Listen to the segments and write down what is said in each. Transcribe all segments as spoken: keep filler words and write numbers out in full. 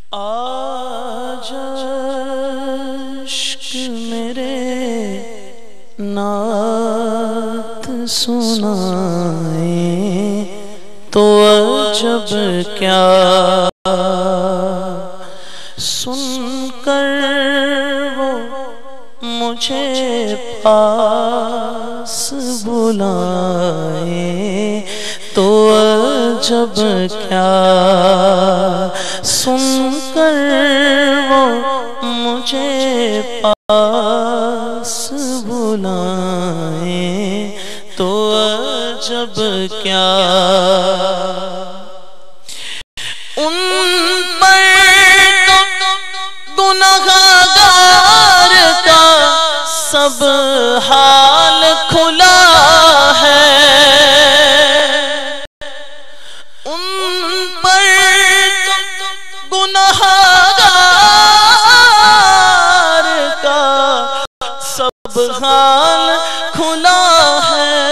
آج عشق میرے نعت سنائیں تو عجب کیا سن کر وہ مجھے پاس بلائیں تو عجب کیا سن کر وہ مجھے پاس بلائیں تو عجب کیا ان پر تو گنہگار کا سب حال کھلا ہے ان پر تو گنہگار کا سب حال کھلا ہے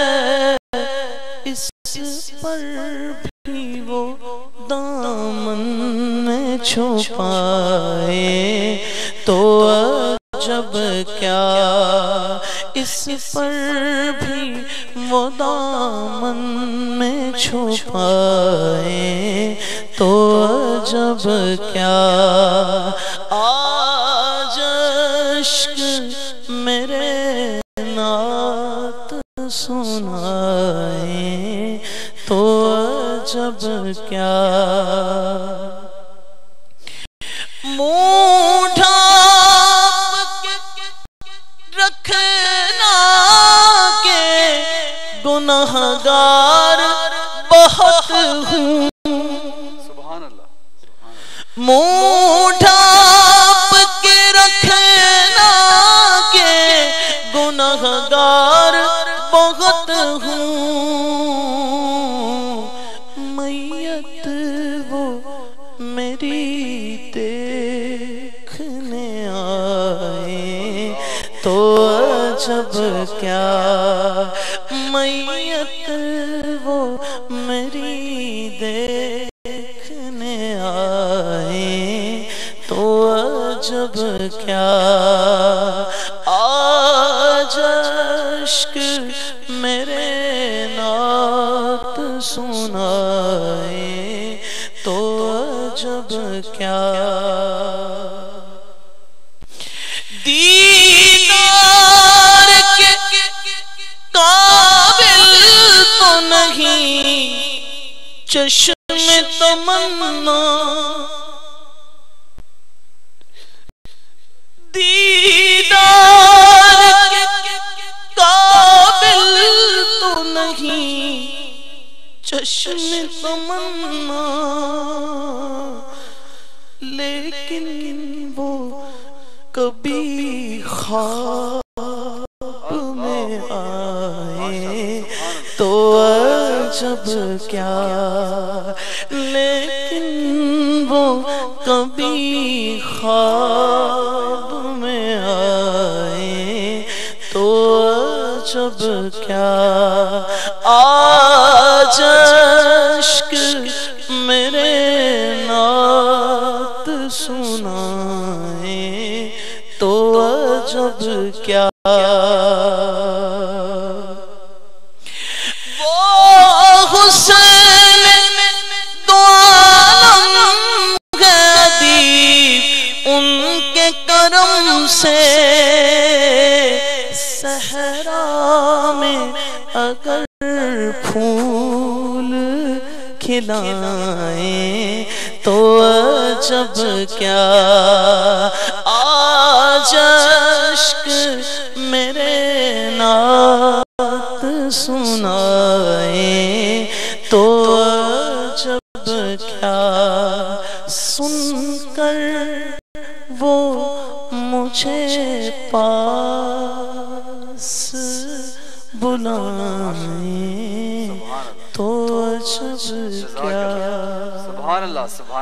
اس پر بھی وہ دامن میں چھپائے تو عجب کیا اس پر بھی وہ دامن میں چھپائے تو عجب کیا آج عشق میرے نعت سنائیں تو عجب کیا منہ ڈھانپ کے رکھنا کہ گنہگار بہت ہوں سبحان اللہ منہ ڈھانپ کے رکھنا کہ گنہگار بہت ہوں میت وہ میری دیکھنے آئے تو عجب کیا میت وہ میری دیکھنے آئے تو عجب کیا آج عشق میرے نعت سنائیں تو عجب کیا دیدار کے قابل تو نہیں چشم تمنا دیدار کے قابل تو نہیں چشم تمنا لیکن وہ کبھی خواب میں آئے تو عجب کیا لیکن وہ کبھی خواب میں آئے تو عجب کیا آج عشق میرے نعت سنائیں تو عجب کیا وہ حسین دو عالم ہے ادیب ان کے کرم سے صحرا میں اگر پھول کھلائیں تو عجب کیا آج عشق میرے نعت سنائیں تو عجب کیا سن کر وہ مجھے پاس بلائیں تو عجب کیا سبحان اللہ سبحان